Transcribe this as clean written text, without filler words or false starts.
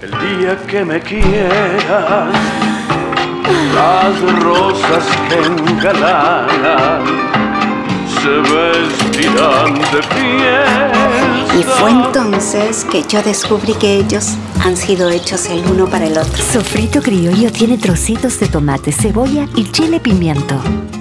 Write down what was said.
El día que me quieras, las rosas que engalanan se vestirán de fiesta. Y fue entonces que yo descubrí que ellos han sido hechos el uno para el otro. Sofrito criollo tiene trocitos de tomate, cebolla y chile pimiento.